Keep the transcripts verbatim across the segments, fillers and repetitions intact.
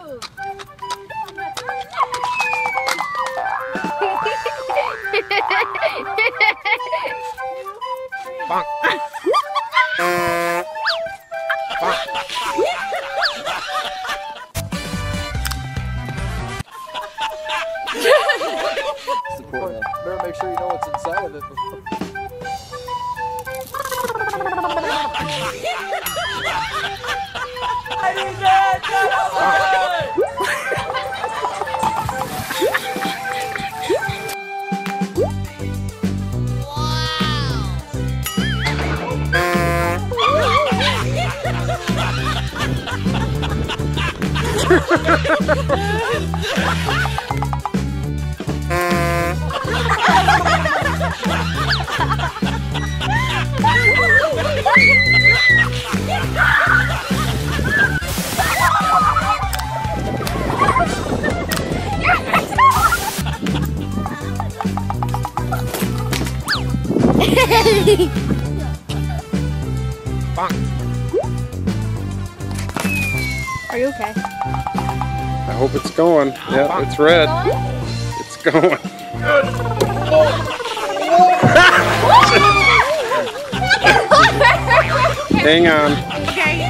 Bonk. Bonk. Support that. Better make sure you know what's inside of it before. I did that! Bonk. Are you okay? I hope it's going. Yeah, it's red. It's going. Hang on. Okay.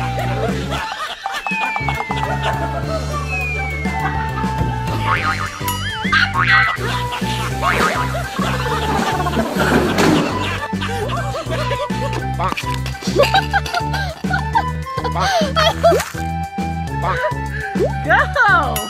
Bonk. Bonk. Bonk. Go!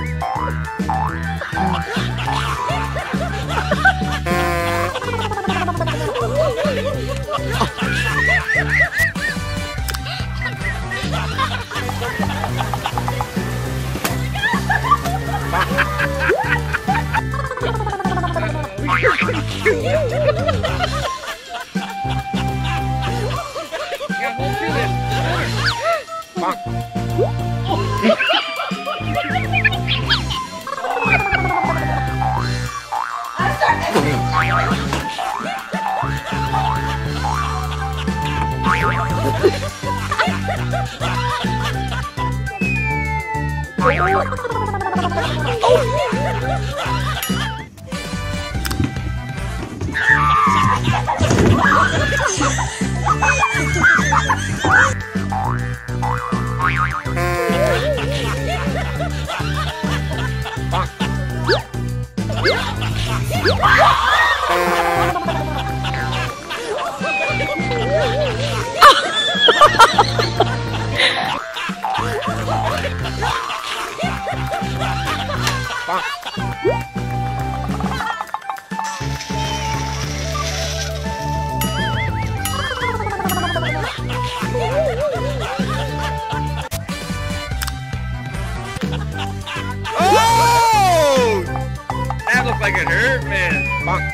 Oh! That looked like it hurt, man. Bonk.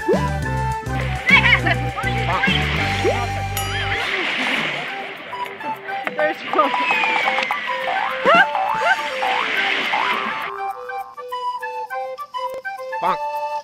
There's one. Bonk.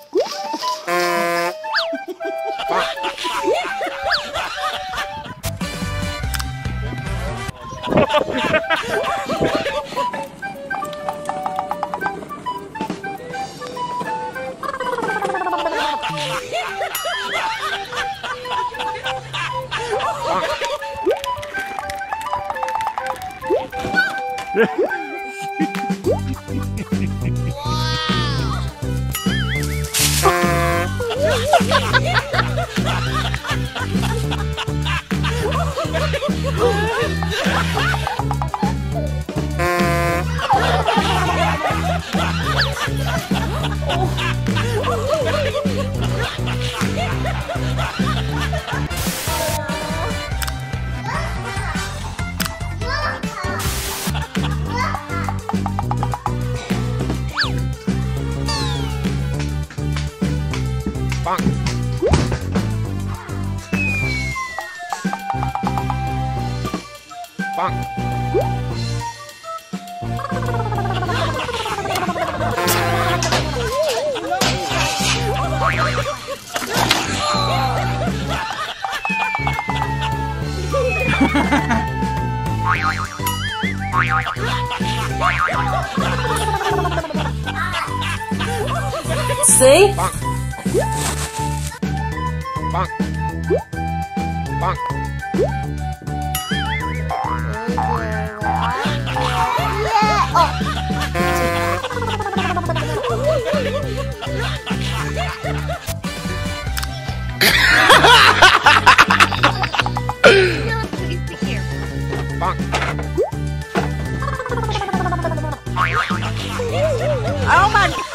Bonk. See? Bonk. Bonk. Bonk. Please be careful. Bonk. Oh my god.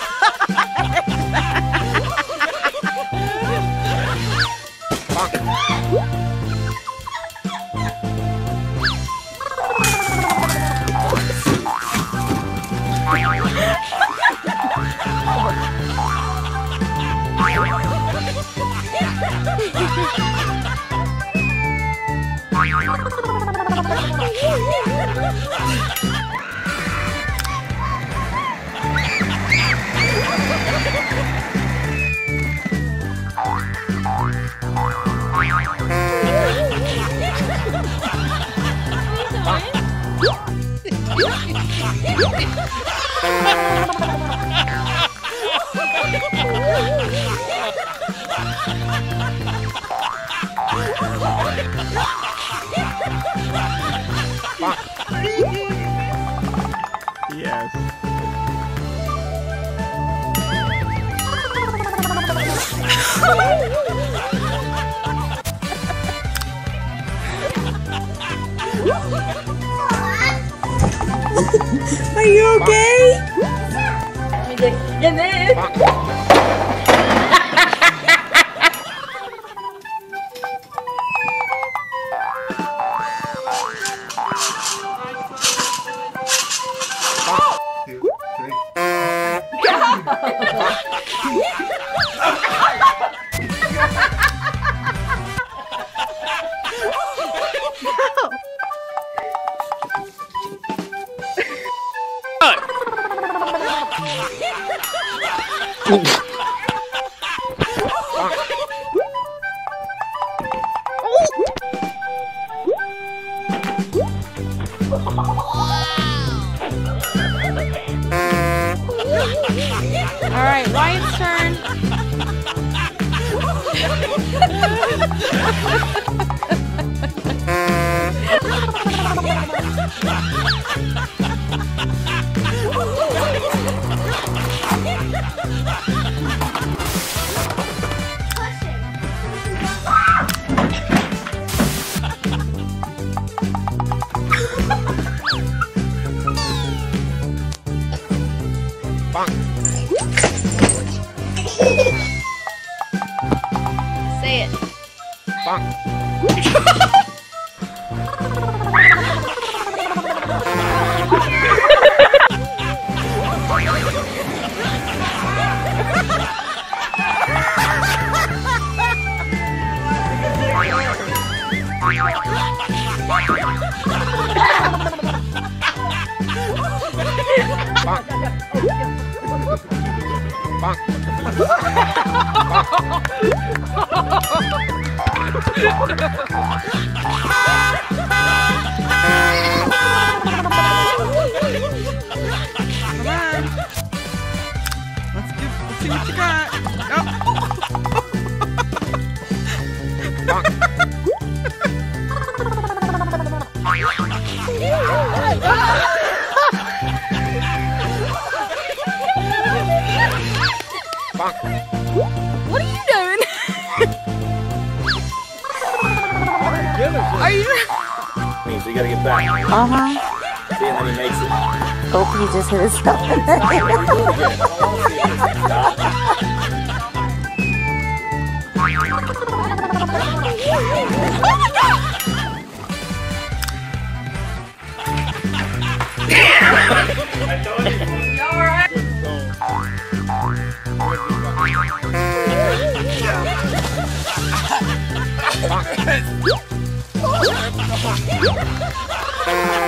Yes. Are you okay? All right, Wyatt's turn. Say it. Bonk. Let's give, let's see what you got. What are you doing? Are you? Means we gotta get back. Uh huh. See, and then he makes it. Hope you just hit his stomach. Bonk.